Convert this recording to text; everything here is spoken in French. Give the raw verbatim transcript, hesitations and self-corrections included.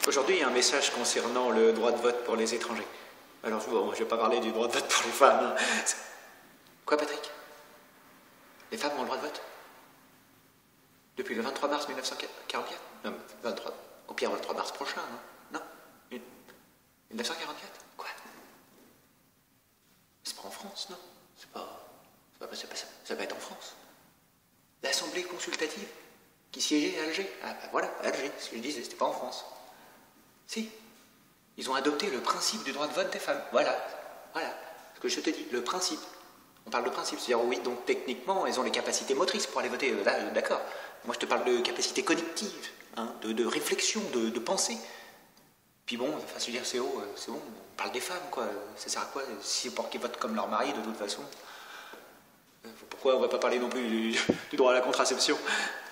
Aujourd'hui, il y a un message concernant le droit de vote pour les étrangers. Alors, bon, je ne vais pas parler du droit de vote pour les femmes. Hein. Quoi, Patrick? Les femmes ont le droit de vote? Depuis le vingt-trois mars mille neuf cent quarante-quatre? Non, vingt-trois, au pire, le vingt-trois mars prochain, hein. Non? mille neuf cent quarante-quatre? Quoi? C'est pas en France, non? C'est pas... C'est pas, c'est pas ça. Ça va être en France. L'Assemblée consultative qui siégeait à Alger. Ah, ben voilà, Alger, ce que je disais, c'était pas en France. Si. Ils ont adopté le principe du droit de vote des femmes. Voilà. Voilà. Ce que je te dis, le principe. On parle de principe. C'est-à-dire, oui, donc techniquement, elles ont les capacités motrices pour aller voter. Là, euh, d'accord. Moi, je te parle de capacité cognitive, hein, de, de réflexion, de, de pensée. Puis bon, enfin, je veux dire, c'est haut, c'est bon. On parle des femmes, quoi. Ça sert à quoi? Si c'est pour qu'ils votent comme leur mari, de toute façon. Pourquoi on va pas parler non plus du, du droit à la contraception?